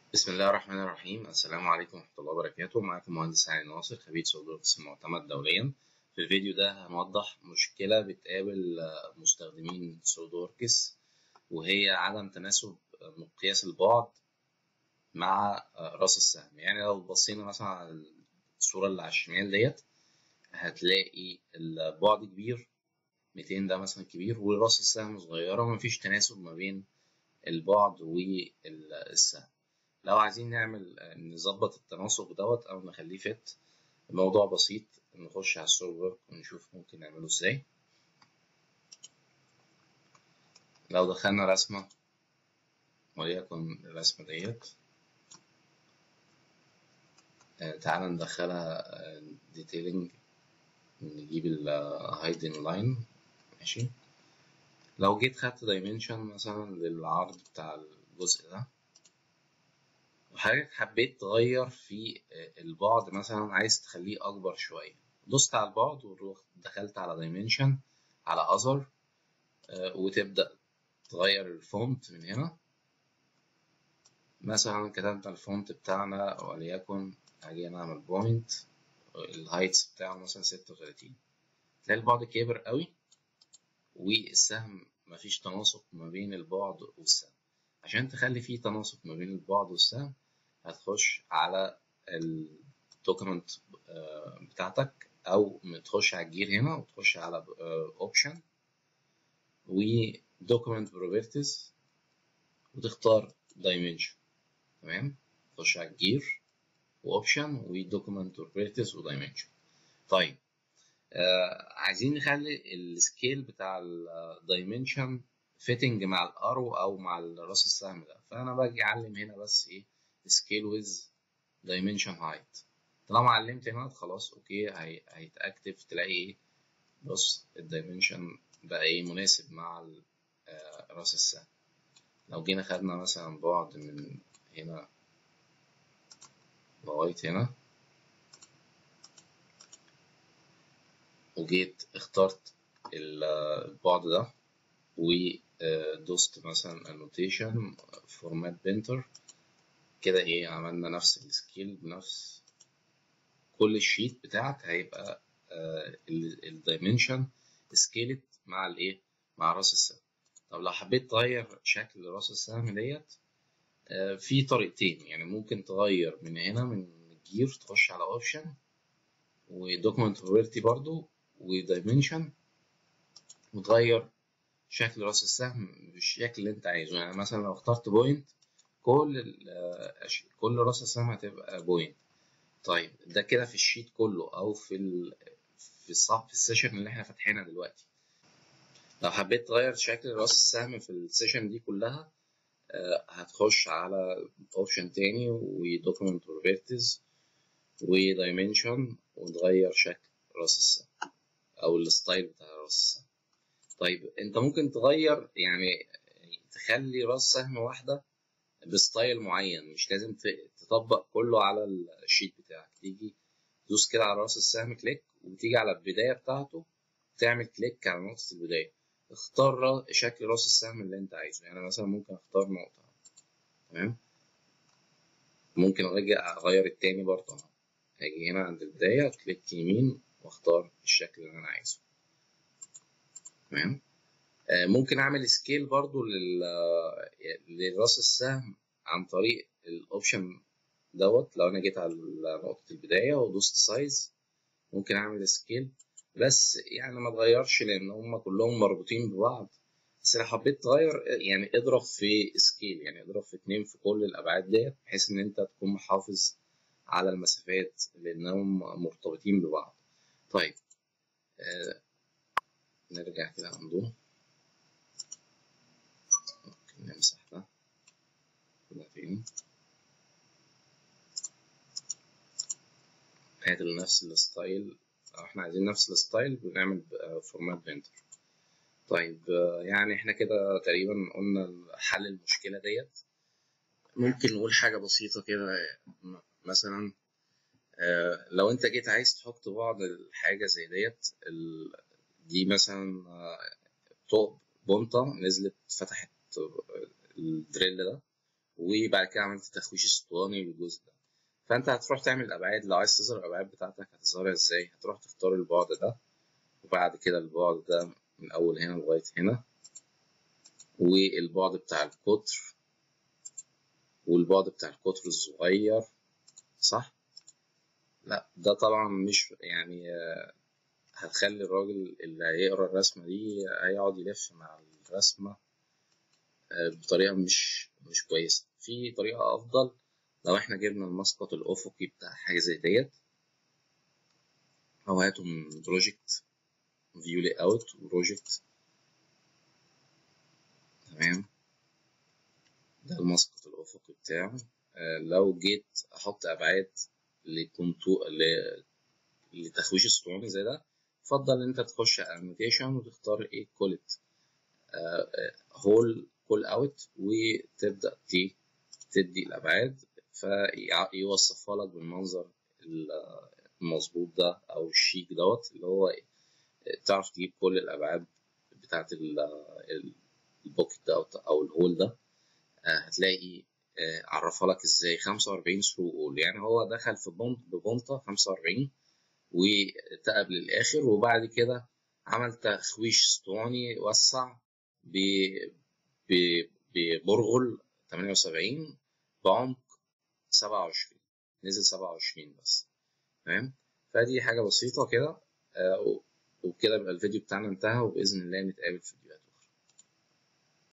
بسم الله الرحمن الرحيم. السلام عليكم ورحمة الله وبركاته. معكم مهندس علي ناصر، خبير سوليدوركس معتمد دوليا. في الفيديو ده هنوضح مشكلة بتقابل مستخدمين سوليدوركس، وهي عدم تناسب مقياس البعد مع راس السهم. يعني لو بصينا مثلا على الصورة اللي على الشمال ديت هتلاقي البعد كبير، 200 ده مثلا كبير، وراس السهم صغيرة، ومفيش تناسب ما بين البعد والسهم. لو عايزين نعمل نظبط التناسق دوت او نخليه فت، الموضوع بسيط. نخش على السوليد ورك ونشوف ممكن نعمله ازاي. لو دخلنا رسمة وليكن الرسمة ديت، تعالى ندخلها ديتيلنج، نجيب الهايدن لاين. ماشي. لو جيت خدت دايمنشن مثلا للعرض بتاع الجزء ده، وحضرتك حبيت تغير في البعد، مثلا عايز تخليه اكبر شوية، دوست على البعد ودخلت على دايمنشن، على اذر، وتبدأ تغير الفونت من هنا. مثلا كتبنا الفونت بتاعنا وليكن هاجي نعمل بوينت، الهايتس بتاعه مثلا 36. تلاقي البعد كبر قوي، والسهم مفيش تناسق ما بين البعد والسهم. عشان تخلي فيه تناسق ما بين البعد والسهم، هتخش على الدوكيمنت بتاعتك، او تخش على الجير هنا وتخش على اوبشن ودوكيمنت بروبرتيز، وتختار دايمنشن. تمام. تخش على الجير واوبشن ودوكيمنت بروبرتيز ودايمنشن. طيب، عايزين نخلي السكيل بتاع الدايمنشن فيتنج مع الارو او مع راس السهم ده، فانا باجي اعلم هنا بس ايه، سكيل ويز دايمنشن هايت. طالما علمت هنا خلاص اوكي، هيتاكتف. تلاقي ايه، بص الدايمنشن بقى ايه مناسب مع راس السهم. لو جينا خدنا مثلا بعد من هنا لغاية هنا، وجيت اخترت البعد ده، ودوست مثلا انوتيشن فورمات بينتر، كده ايه عملنا نفس السكيل بنفس كل الشيت بتاعك. هيبقى الدايمنشن سكيلت مع الايه، مع راس السهم. طب لو حبيت تغير شكل راس السهم ديت، في طريقتين. يعني ممكن تغير من هنا من الجير، تخش على اوبشن ودوكيمنت بروبرتي برضو ودايمنشن، وتغير شكل راس السهم بالشكل اللي انت عايزه. يعني مثلا لو اخترت بوينت، كل راس السهم هتبقى بوينت. طيب ده كده في الشيت كله، او في الصف في السيشن اللي احنا فاتحينها دلوقتي. لو حبيت تغير شكل راس السهم في السيشن دي كلها، هتخش على اوبشن تاني ودوكيمنت بروبرتيز ودايمنشن، وتغير شكل راس السهم او الستايل بتاع راس السهم. طيب انت ممكن تغير، يعني تخلي راس سهم واحدة بستايل معين، مش لازم تطبق كله على الشيت بتاعك. تيجي تدوس كده على راس السهم كليك، وتيجي على البداية بتاعته، تعمل كليك على نقطة البداية، اختار شكل راس السهم اللي انت عايزه. يعني مثلا ممكن اختار نقطة. تمام. ممكن اجي اغير التاني برضه. هاجي هنا عند البداية، كليك يمين، واختار الشكل اللي انا عايزه. تمام. ممكن اعمل سكيل برضو لراس السهم عن طريق الاوبشن دوت. لو انا جيت على نقطة البداية ودوست سايز، ممكن اعمل سكيل، بس يعني ما تغيرش لان هم كلهم مربوطين ببعض. بس لو حبيت تغير، يعني اضرب في سكيل، يعني اضرب في 2 في كل الابعاد ديت، بحيث ان انت تكون محافظ على المسافات لانهم مرتبطين ببعض. طيب، نرجع كده عنده، ممكن نمسح ده فين، هات نفس الستايل. لو احنا عايزين نفس الستايل بنعمل فورمات بينتر. طيب، يعني احنا كده تقريبا قلنا حل المشكلة ديت. ممكن نقول حاجة بسيطة كده، مثلا لو انت جيت عايز تحط بعض الحاجة زي ديت، دي مثلا طوب بونطة نزلت فتحت الدريل ده، وبعد كده عملت تخويش اسطواني للجزء ده. فانت هتروح تعمل الابعاد. لو عايز تظهر الابعاد بتاعتك هتظهرها ازاي؟ هتروح تختار البعد ده، وبعد كده البعد ده من اول هنا لغايه هنا، والبعد بتاع القطر، والبعد بتاع القطر الصغير، صح؟ لا ده طبعا مش يعني هتخلي الراجل اللي هيقرا الرسمة دي هيقعد يلف مع الرسمة بطريقة مش كويسة. في طريقة أفضل لو احنا جبنا المسقط الأفقي بتاع حاجة زي ديت، أو هاته من بروجكت فيو لي أوت وبروجكت، تمام. ده المسقط الأفقي بتاعه. لو جيت أحط أبعاد لتخويش اسطواني زي ده، يفضل إن أنت تخش على الانوتيشن وتختار إيه كولت هول كول أوت، وتبدأ تدي الأبعاد فيوصفها لك بالمنظر المظبوط ده أو الشيك دوت، اللي هو تعرف تجيب كل الأبعاد بتاعت البوكت ده أو الهول ده. هتلاقي عرفها لك ازاي 45 ثرو اول، يعني هو دخل في ببونطة 45 وتقب للآخر، وبعد كده عمل تخويش اسطواني وسع ببرغل 78 بعمق 27، نزل 27 بس، تمام. فدي حاجة بسيطة كده. وبكده يبقى الفيديو بتاعنا انتهى، وبإذن الله نتقابل في فيديو